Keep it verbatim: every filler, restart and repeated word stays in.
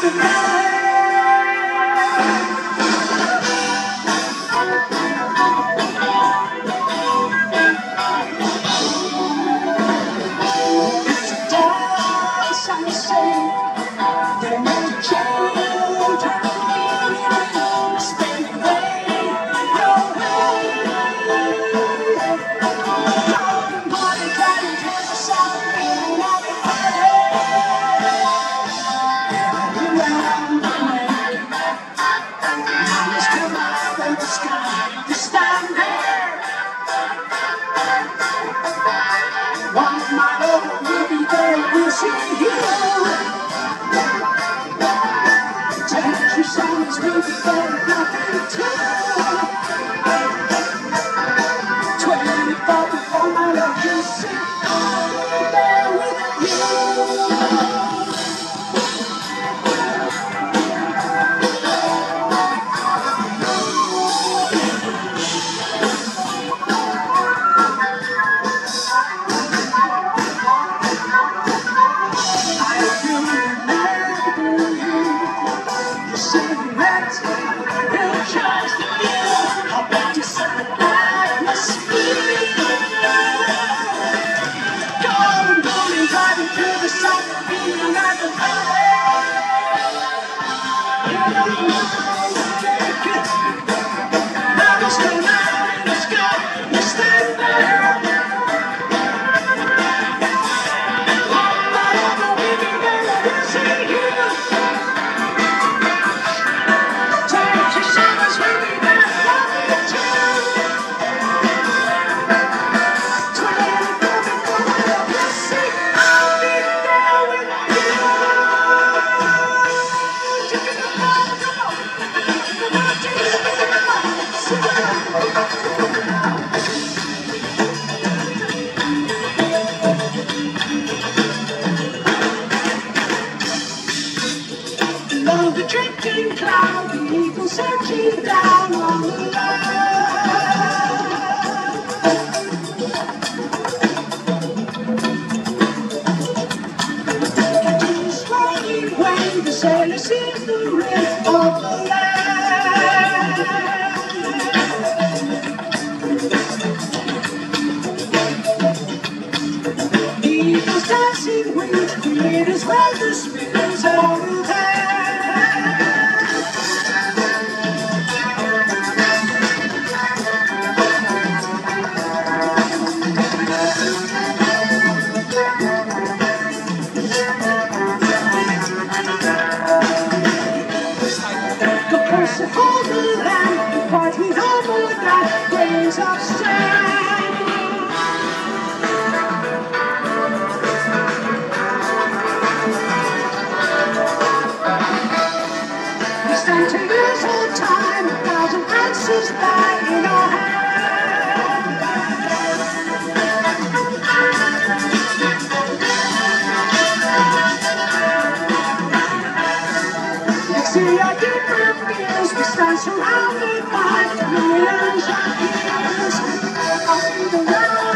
The drifting cloud, the eagle searching down on the land. Catching the swirling wave, the sailor sees the rift of the land. The eagle's dancing wings create as well the spins of the land. Hold the land, part with over that grains of sand. We stand to use our time, a thousand answers lie in our hands. Next to our deeper fears, we stand surrounded by millions of years. I'll be the